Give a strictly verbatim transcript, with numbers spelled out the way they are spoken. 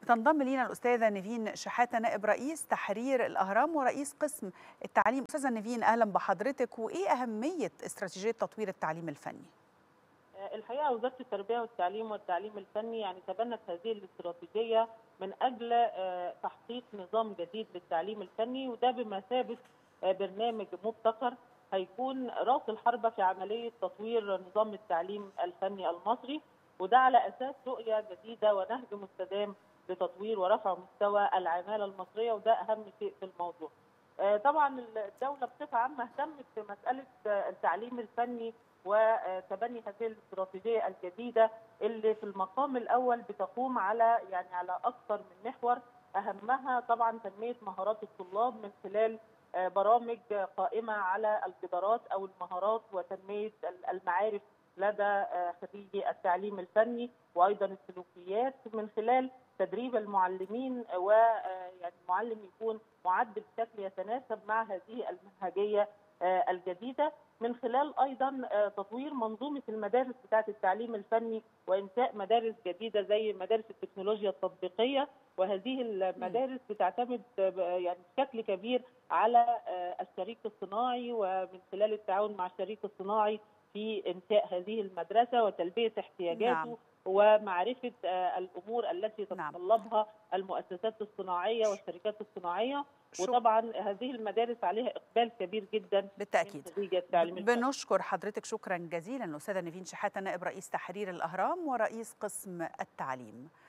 بتنضم لينا الأستاذة نيفين شحاتة نائب رئيس تحرير الأهرام ورئيس قسم التعليم. أستاذة نيفين، أهلا بحضرتك. وإيه أهمية استراتيجية تطوير التعليم الفني؟ الحقيقة وزارة التربية والتعليم والتعليم الفني يعني تبنت هذه الاستراتيجية من أجل تحقيق نظام جديد للتعليم الفني، وده بمثابة برنامج مبتكر هيكون رأس الحربة في عملية تطوير نظام التعليم الفني المصري، وده على أساس رؤية جديدة ونهج مستدام لتطوير ورفع مستوى العمالة المصرية، وده أهم شيء في الموضوع. طبعا الدولة بصفة عامة اهتمت بمسألة التعليم الفني وتبني هذه الاستراتيجيه الجديده اللي في المقام الاول بتقوم على يعني على اكثر من محور، اهمها طبعا تنميه مهارات الطلاب من خلال برامج قائمه على القدرات او المهارات وتنميه المعارف لدى خريجي التعليم الفني، وايضا السلوكيات من خلال تدريب المعلمين، ويعني المعلم يكون معد بشكل يتناسب مع هذه المنهجيه الجديده، من خلال ايضا تطوير منظومه المدارس بتاعه التعليم الفني وانشاء مدارس جديده زي مدارس التكنولوجيا التطبيقيه، وهذه المدارس بتعتمد يعني بشكل كبير على الشريك الصناعي، ومن خلال التعاون مع الشريك الصناعي في انشاء هذه المدرسه وتلبيه احتياجاته. نعم. ومعرفه الامور التي تتطلبها نعم. المؤسسات الصناعيه والشركات الصناعيه، وطبعا هذه المدارس عليها اقبال كبير جدا بالتاكيد. التعليم بنشكر حضرتك شكرا جزيلا الاستاذه نيفين شحاته نائب رئيس تحرير الاهرام ورئيس قسم التعليم.